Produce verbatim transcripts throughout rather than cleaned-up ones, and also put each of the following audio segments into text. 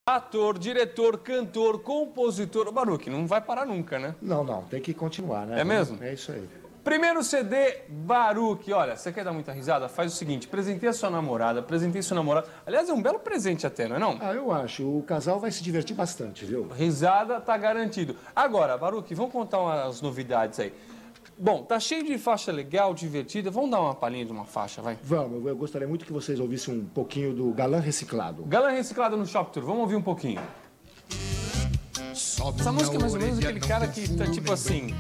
Ator, diretor, cantor, compositor. Baruch, não vai parar nunca, né? Não, não, tem que continuar, né? É mesmo? É isso aí. Primeiro C D, Baruch. Olha, você quer dar muita risada? Faz o seguinte, presentei a sua namorada, presentei seu namorado. Aliás, é um belo presente até, não é não? Ah, eu acho. O casal vai se divertir bastante, viu? Risada tá garantido. Agora, Baruch, vamos contar umas novidades aí. Bom, tá cheio de faixa legal, divertida. Vamos dar uma palhinha de uma faixa, vai? Vamos, eu gostaria muito que vocês ouvissem um pouquinho do Galã Reciclado. Galã Reciclado no Shop Tour, vamos ouvir um pouquinho. Essa música é mais ou menos aquele cara que tá tipo assim...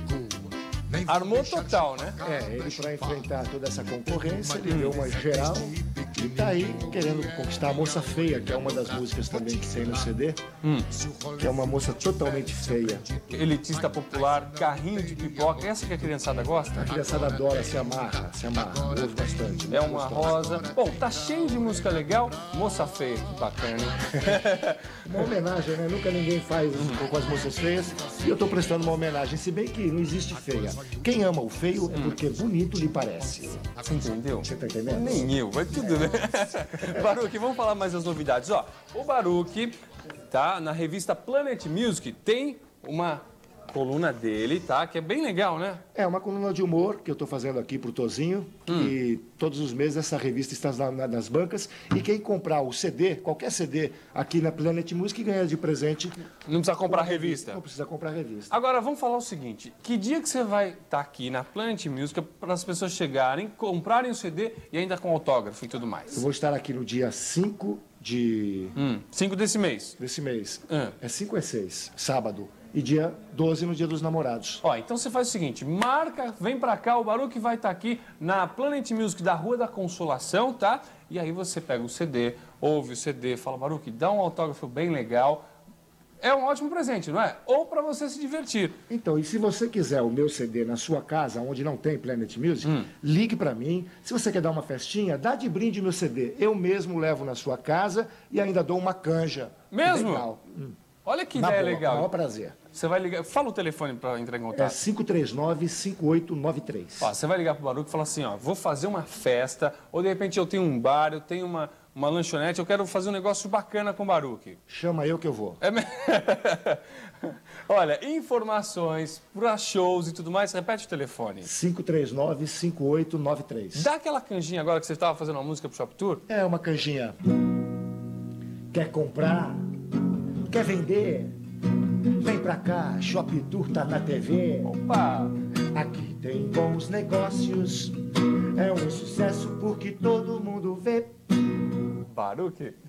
Armou total, né? É, ele para enfrentar toda essa concorrência, ele deu uma geral e tá aí querendo conquistar a Moça Feia, que é uma das músicas também que tem no C D, hum. que é uma moça totalmente feia. Elitista popular, carrinho de pipoca, essa que a criançada gosta? A criançada adora, se amarra, se amarra, ouve bastante. É uma rosa. Bom, tá cheio de música legal, Moça Feia, que bacana. Uma homenagem, né? Nunca ninguém faz hum. com as moças feias e eu tô prestando uma homenagem, se bem que não existe feia. Quem ama o feio é porque bonito lhe parece. Você entendeu? Você tá entendendo? Nem eu, vai tudo, né? Baruch, vamos falar mais das novidades. Ó, o Baruch, tá, na revista Planet Music, tem uma coluna dele, tá, que é bem legal, né? É uma coluna de humor que eu tô fazendo aqui pro Tozinho. Hum. E todos os meses essa revista está na, na, nas bancas. E quem comprar o C D, qualquer C D aqui na Planet Music, ganha de presente. Não precisa comprar revista? Não precisa comprar revista. Agora, vamos falar o seguinte. Que dia que você vai estar aqui na Planet Music para as pessoas chegarem, comprarem o C D e ainda com autógrafo e tudo mais? Eu vou estar aqui no dia cinco de... Hum, cinco desse mês? Desse mês. Hum. É cinco e seis, sábado. E dia doze no dia dos namorados. Ó, então você faz o seguinte, marca, vem pra cá, o Baruch vai estar aqui na Planet Music da Rua da Consolação, tá? E aí você pega o C D, ouve o C D, fala, Baruch, dá um autógrafo bem legal. É um ótimo presente, não é? Ou pra você se divertir. Então, e se você quiser o meu C D na sua casa, onde não tem Planet Music, hum. ligue pra mim. Se você quer dar uma festinha, dá de brinde meu C D. Eu mesmo levo na sua casa e ainda dou uma canja. Mesmo? Legal. Hum. Olha que Na ideia boa, legal. Com o maior prazer. Você vai ligar... Fala o telefone para entrar em contato. É cinco três nove, cinco oito nove três. Ó, você vai ligar pro Baruch e falar assim, ó, vou fazer uma festa, ou de repente eu tenho um bar, eu tenho uma, uma lanchonete, eu quero fazer um negócio bacana com o Baruch. Chama eu que eu vou. É... Olha, informações para shows e tudo mais, repete o telefone. cinco três nove, cinco oito nove três. Dá aquela canjinha agora que você estava fazendo uma música pro Shop Tour. É uma canjinha. Quer comprar? Quer vender? Vem pra cá, Shop Tour tá na T V. Opa! Aqui tem bons negócios. É um sucesso porque todo mundo vê. Baruch.